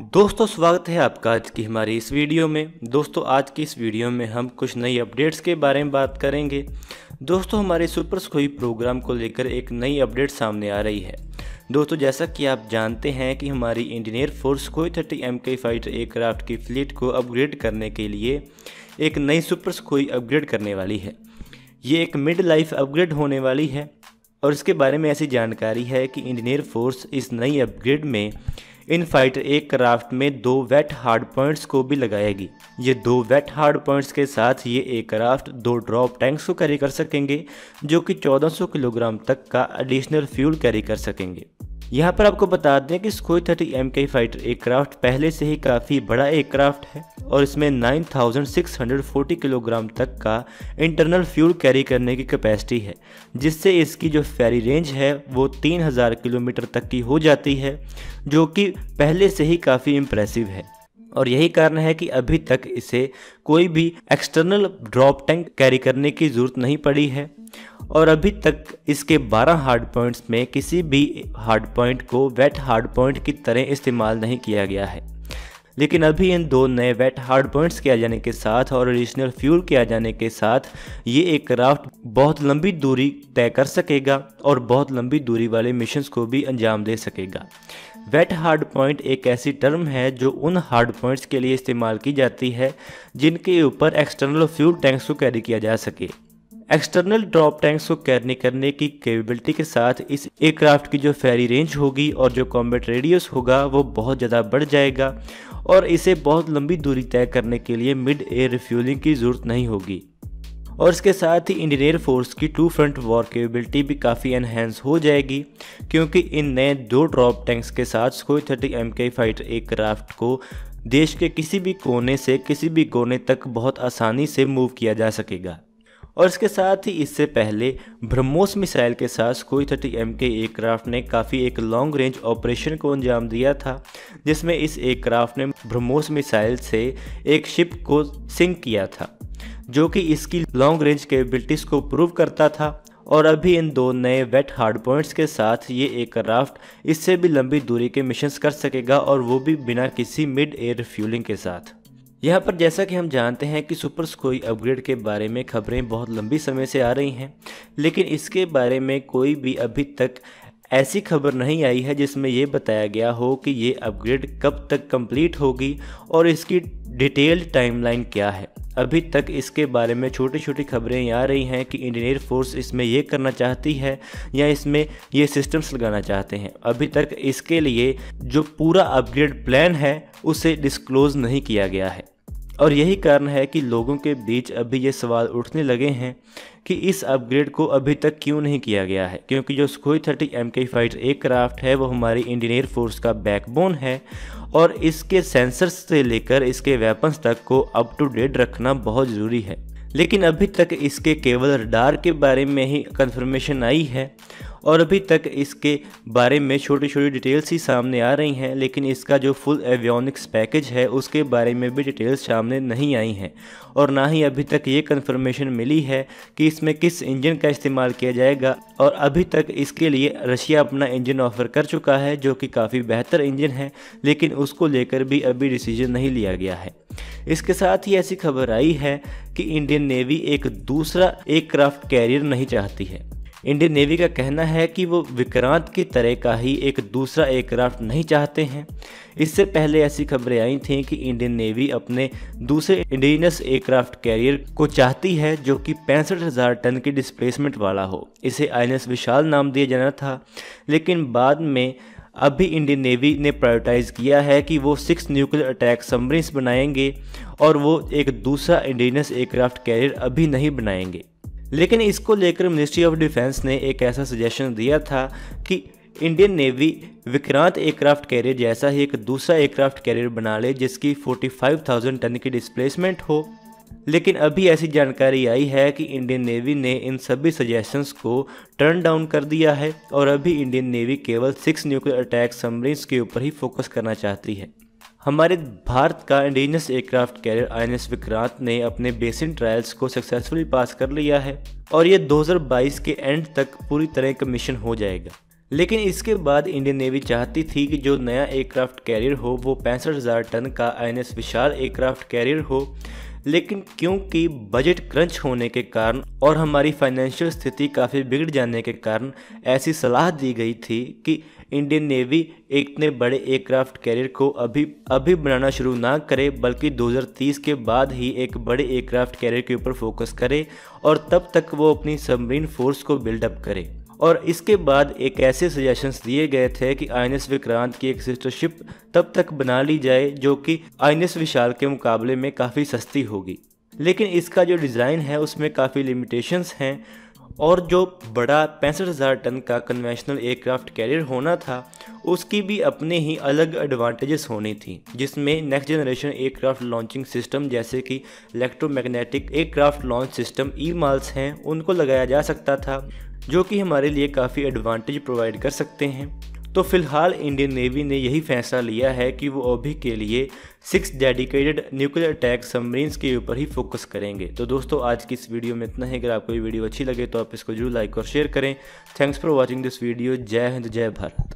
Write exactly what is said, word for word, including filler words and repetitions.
दोस्तों स्वागत है आपका आज की हमारी इस वीडियो में। दोस्तों आज की इस वीडियो में हम कुछ नई अपडेट्स के बारे में बात करेंगे। दोस्तों हमारे सुपर सुखोई प्रोग्राम को लेकर एक नई अपडेट सामने आ रही है। दोस्तों जैसा कि आप जानते हैं कि हमारी Indian air force Sukhoi thirty M के फाइटर एयरक्राफ्ट की फ्लीट को अपग्रेड करने के लिए एक नई सुपर सुखोई अपग्रेड करने वाली है। ये एक मिड लाइफ अपग्रेड होने वाली है और इसके बारे में ऐसी जानकारी है कि इंडियन एयरफोर्स इस नई अपग्रेड में इन फाइटर एयरक्राफ्ट में दो वेट हार्ड पॉइंट्स को भी लगाएगी। ये दो वेट हार्ड पॉइंट्स के साथ ये एयरक्राफ्ट दो ड्रॉप टैंक्स को कैरी कर सकेंगे जो कि चौदह सौ किलोग्राम तक का एडिशनल फ्यूल कैरी कर सकेंगे। यहाँ पर आपको बता दें कि सुखोई थर्टी एम के फाइटर एयरक्राफ्ट पहले से ही काफ़ी बड़ा एयरक्राफ्ट है और इसमें nine thousand six hundred forty kilogram तक का इंटरनल फ्यूल कैरी करने की कैपेसिटी है, जिससे इसकी जो फेरी रेंज है वो तीन हज़ार किलोमीटर तक की हो जाती है, जो कि पहले से ही काफ़ी इम्प्रेसिव है। और यही कारण है कि अभी तक इसे कोई भी एक्सटर्नल ड्रॉप टैंक कैरी करने की ज़रूरत नहीं पड़ी है और अभी तक इसके बारह हार्ड पॉइंट्स में किसी भी हार्ड पॉइंट को वेट हार्ड पॉइंट की तरह इस्तेमाल नहीं किया गया है। लेकिन अभी इन दो नए वेट हार्ड पॉइंट्स के आ जाने के साथ और एडिशनल फ्यूल के आ जाने के साथ ये एयरक्राफ्ट बहुत लंबी दूरी तय कर सकेगा और बहुत लंबी दूरी वाले मिशंस को भी अंजाम दे सकेगा। वेट हार्ड पॉइंट एक ऐसी टर्म है जो उन हार्ड पॉइंट्स के लिए इस्तेमाल की जाती है जिनके ऊपर एक्सटर्नल फ्यूल टैंक्स को कैरी किया जा सके। एक्सटर्नल ड्रॉप टैंक्स को कैरी करने की कैपेबिलिटी के साथ इस एयरक्राफ्ट की जो फेरी रेंज होगी और जो कॉम्बैट रेडियस होगा वो बहुत ज़्यादा बढ़ जाएगा और इसे बहुत लंबी दूरी तय करने के लिए मिड एयर रिफ्यूलिंग की ज़रूरत नहीं होगी। और इसके साथ ही इंडियन एयरफोर्स की टू फ्रंट वॉर कैपेबिलिटी भी काफ़ी एनहेंस हो जाएगी, क्योंकि इन नए दो ड्रॉप टैंक्स के साथ सुखोई थर्टी एम के फाइटर एयरक्राफ्ट को देश के किसी भी कोने से किसी भी कोने तक बहुत आसानी से मूव किया जा सकेगा। और इसके साथ ही इससे पहले ब्रह्मोस मिसाइल के साथ सुखोई थर्टी एम के एयरक्राफ्ट ने काफ़ी एक लॉन्ग रेंज ऑपरेशन को अंजाम दिया था, जिसमें इस एयरक्राफ्ट ने ब्रह्मोस मिसाइल से एक शिप को सिंक किया था, जो कि इसकी लॉन्ग रेंज कैपेबिलिटीज़ को प्रूव करता था। और अभी इन दो नए वेट हार्ड पॉइंट्स के साथ ये एयरक्राफ्ट इससे भी लंबी दूरी के मिशंस कर सकेगा और वो भी बिना किसी मिड एयर रिफ्यूलिंग के साथ। यहाँ पर जैसा कि हम जानते हैं कि सुपर सुखोई अपग्रेड के बारे में खबरें बहुत लंबी समय से आ रही हैं, लेकिन इसके बारे में कोई भी अभी तक ऐसी खबर नहीं आई है जिसमें ये बताया गया हो कि ये अपग्रेड कब तक कंप्लीट होगी और इसकी डिटेल्ड टाइमलाइन क्या है। अभी तक इसके बारे में छोटी छोटी खबरें आ रही हैं कि इंडियन एयरफोर्स इसमें ये करना चाहती है या इसमें ये सिस्टम्स लगाना चाहते हैं। अभी तक इसके लिए जो पूरा अपग्रेड प्लान है उसे डिस्क्लोज नहीं किया गया है और यही कारण है कि लोगों के बीच अभी ये सवाल उठने लगे हैं कि इस अपग्रेड को अभी तक क्यों नहीं किया गया है, क्योंकि जो सुखोई थर्टी एम के फाइटर एयरक्राफ्ट है वो हमारी इंडियन एयरफोर्स का बैकबोन है और इसके सेंसर्स से लेकर इसके वेपन्स तक को अप टू डेट रखना बहुत ज़रूरी है। लेकिन अभी तक इसके केवल रडार के बारे में ही कंफर्मेशन आई है और अभी तक इसके बारे में छोटी छोटी डिटेल्स ही सामने आ रही हैं, लेकिन इसका जो फुल एवियोनिक्स पैकेज है उसके बारे में भी डिटेल्स सामने नहीं आई हैं और ना ही अभी तक ये कंफर्मेशन मिली है कि इसमें किस इंजन का इस्तेमाल किया जाएगा। और अभी तक इसके लिए रशिया अपना इंजन ऑफ़र कर चुका है जो कि काफ़ी बेहतर इंजन है, लेकिन उसको लेकर भी अभी डिसीजन नहीं लिया गया है। इसके साथ ही ऐसी खबर आई है कि इंडियन नेवी एक दूसरा एयरक्राफ्ट कैरियर नहीं चाहती है। इंडियन नेवी का कहना है कि वो विक्रांत की तरह का ही एक दूसरा एयरक्राफ्ट नहीं चाहते हैं। इससे पहले ऐसी खबरें आई थीं कि इंडियन नेवी अपने दूसरे इंडिजिनस एयरक्राफ्ट कैरियर को चाहती है जो कि पैंसठ हज़ार टन की डिस्प्लेसमेंट वाला हो। इसे आई एन एस विशाल नाम दिया जाना था, लेकिन बाद में अभी इंडियन नेवी ने प्रायोरिटाइज़ किया है कि वो सिक्स न्यूक्लियर अटैक सबमरीन्स बनाएंगे और वो एक दूसरा इंडिजिनस एयरक्राफ्ट कैरियर अभी नहीं बनाएंगे। लेकिन इसको लेकर मिनिस्ट्री ऑफ डिफेंस ने एक ऐसा सजेशन दिया था कि Indian navy Vikrant aircraft carrier जैसा ही एक दूसरा एयरक्राफ्ट कैरियर बना ले जिसकी पैंतालीस हज़ार टन की डिस्प्लेसमेंट हो। लेकिन अभी ऐसी जानकारी आई है कि इंडियन नेवी ने इन सभी सजेशंस को टर्न डाउन कर दिया है और अभी इंडियन नेवी केवल सिक्स न्यूक्लियर अटैक सबमरीन्स के ऊपर ही फोकस करना चाहती है। हमारे भारत का indigenous aircraft carrier I N S Vikrant ने अपने बेसिक ट्रायल्स को सक्सेसफुली पास कर लिया है और ये दो हज़ार बाईस के एंड तक पूरी तरह कमीशन हो जाएगा। लेकिन इसके बाद इंडियन नेवी चाहती थी कि जो नया एयरक्राफ्ट कैरियर हो वो पैंसठ हज़ार टन का I N S Vishal aircraft carrier हो। लेकिन क्योंकि बजट क्रंच होने के कारण और हमारी फाइनेंशियल स्थिति काफ़ी बिगड़ जाने के कारण ऐसी सलाह दी गई थी कि इंडियन नेवी इतने बड़े एयरक्राफ्ट कैरियर को अभी अभी बनाना शुरू ना करे, बल्कि दो हज़ार तीस के बाद ही एक बड़े एयरक्राफ्ट कैरियर के ऊपर फोकस करे और तब तक वो अपनी सबमरीन फोर्स को बिल्डअप करे। और इसके बाद एक ऐसे सजेशंस दिए गए थे कि आई एन एस विक्रांत की एक सिस्टर शिप तब तक बना ली जाए जो कि आई एन एस विशाल के मुकाबले में काफ़ी सस्ती होगी। लेकिन इसका जो डिज़ाइन है उसमें काफ़ी लिमिटेशंस हैं और जो बड़ा पैंसठ हज़ार टन का कन्वेंशनल एयरक्राफ्ट कैरियर होना था उसकी भी अपने ही अलग एडवांटेजेस होनी थी, जिसमें next generation aircraft launching system जैसे कि electromagnetic aircraft launch system EMALS हैं उनको लगाया जा सकता था, जो कि हमारे लिए काफ़ी एडवांटेज प्रोवाइड कर सकते हैं। तो फिलहाल इंडियन नेवी ने यही फैसला लिया है कि वो अभी के लिए six dedicated nuclear attack submarines के ऊपर ही फोकस करेंगे। तो दोस्तों आज की इस वीडियो में इतना है। अगर आपको ये वीडियो अच्छी लगे तो आप इसको जरूर लाइक और शेयर करें। Thanks for watching this video. जय हिंद, जय भारत।